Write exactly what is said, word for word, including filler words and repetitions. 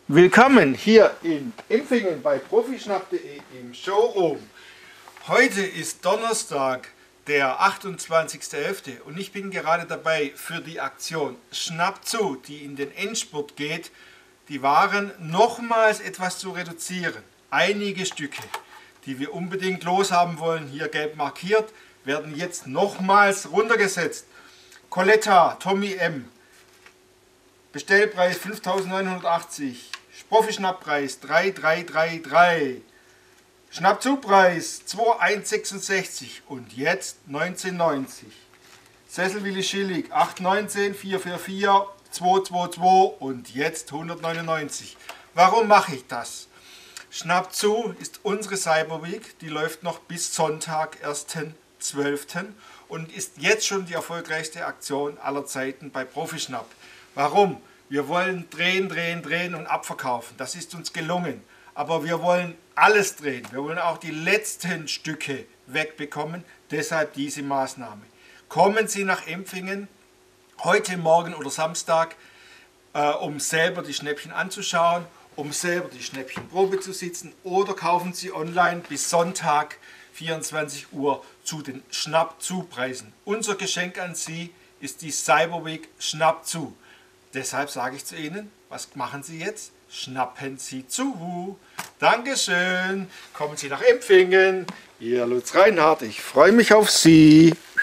Willkommen hier in Empfingen bei profischnapp punkt de im Showroom. Heute ist Donnerstag, der achtundzwanzigste elfte und ich bin gerade dabei für die Aktion Schnapp zu, die in den Endspurt geht, die Waren nochmals etwas zu reduzieren. Einige Stücke, die wir unbedingt loshaben wollen, hier gelb markiert, werden jetzt nochmals runtergesetzt. Coletta Tommy M. Bestellpreis fünftausendneunhundertachtzig, Profi-Schnapppreis drei drei drei drei, Schnappzupreis zweitausendzehundertsechsundsechzig und jetzt neunzehn neunzig. Sesselwilli Schillig acht neunzehn vier vier vier zwei zwei zwei und jetzt hundertneunundneunzig. Warum mache ich das? Schnapp zu ist unsere Cyber Week, die läuft noch bis Sonntag, ersten zwölften und ist jetzt schon die erfolgreichste Aktion aller Zeiten bei Profi-Schnapp. Warum? Wir wollen drehen, drehen, drehen und abverkaufen. Das ist uns gelungen. Aber wir wollen alles drehen. Wir wollen auch die letzten Stücke wegbekommen. Deshalb diese Maßnahme. Kommen Sie nach Empfingen heute, morgen oder Samstag, äh, um selber die Schnäppchen anzuschauen, um selber die Schnäppchenprobe zu sitzen, oder kaufen Sie online bis Sonntag vierundzwanzig Uhr zu den Schnapp-zu-Preisen. Unser Geschenk an Sie ist die Cyber Week Schnapp zu. Deshalb sage ich zu Ihnen, was machen Sie jetzt? Schnappen Sie zu. Dankeschön. Kommen Sie nach Empfingen. Ihr Lutz Reinhardt, ich freue mich auf Sie.